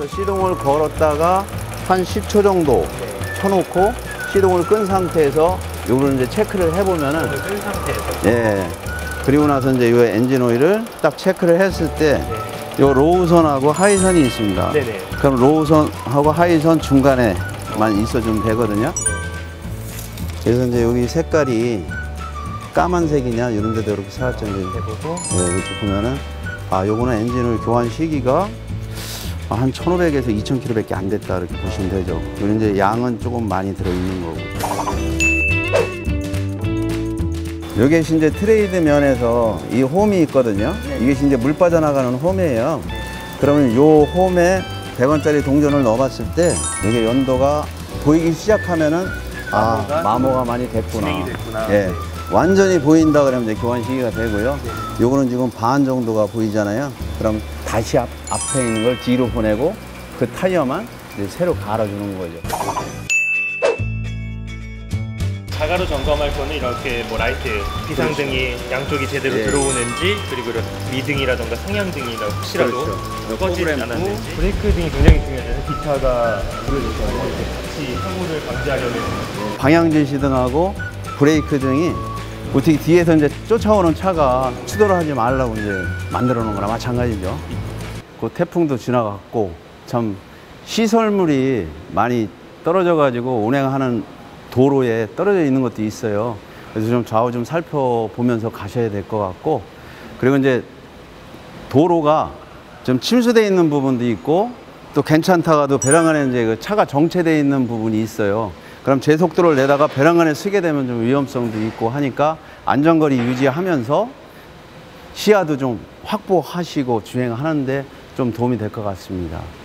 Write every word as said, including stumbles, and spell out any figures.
그래서 시동을 걸었다가 한 십 초 정도 켜놓고 시동을 끈 상태에서 요거를 이제 체크를 해보면은 끈 상태에서. 예. 그리고 나서 이제 이 엔진 오일을 딱 체크를 했을 때 요 로우선하고 하이선이 있습니다. 네네. 그럼 로우선하고 하이선 중간에만 있어주면 되거든요. 그래서 이제 여기 색깔이 까만색이냐 이런 데도 이렇게 살짝 이제 해보고 네, 이렇게 보면은 아 요거는 엔진을 교환 시기가 한 천오백에서 이천 킬로미터 밖에 안 됐다 이렇게 보시면 되죠. 그리고 이제 양은 조금 많이 들어있는 거고. 여기 이제 트레이드 면에서 이 홈이 있거든요. 이게 이제 물 빠져나가는 홈이에요. 그러면 요 홈에 백 원짜리 동전을 넣어봤을 때 여기 연도가 보이기 시작하면은 아 마모가, 마모가 많이 됐구나. 진행이 됐구나. 예. 네. 완전히 보인다 그러면 이제 교환 시기가 되고요. 네. 요거는 지금 반 정도가 보이잖아요. 그럼 다시 앞, 앞에 있는 걸 뒤로 보내고 그 타이어만 이제 새로 갈아주는 거죠. 자가로 점검할 거는 이렇게 뭐 라이트, 비상등이 그렇죠. 양쪽이 제대로 예. 들어오는지, 그리고 이런 미등이라던가 성향등이나 혹시라도 그렇죠. 꺼지지 프로그램 않았는지. 브레이크 등이 굉장히 중요하잖아요. 기차가 이렇게 같이 사고를 방지하려면. 방향제 시등하고 브레이크 등이 어떻게 뒤에서 이제 쫓아오는 차가 추돌을 하지 말라고 이제 만들어 놓은 거나 마찬가지죠. 그 태풍도 지나갔고 참 시설물이 많이 떨어져 가지고 운행하는 도로에 떨어져 있는 것도 있어요. 그래서 좀 좌우 좀 살펴보면서 가셔야 될 것 같고, 그리고 이제 도로가 좀 침수되어 있는 부분도 있고 또 괜찮다가도 배랑 안에 이제 그 차가 정체되어 있는 부분이 있어요. 그럼 제 속도를 내다가 배랑 안에 쓰게 되면 좀 위험성도 있고 하니까 안전거리 유지하면서 시야도 좀 확보하시고 주행하는데 좀 도움이 될 것 같습니다.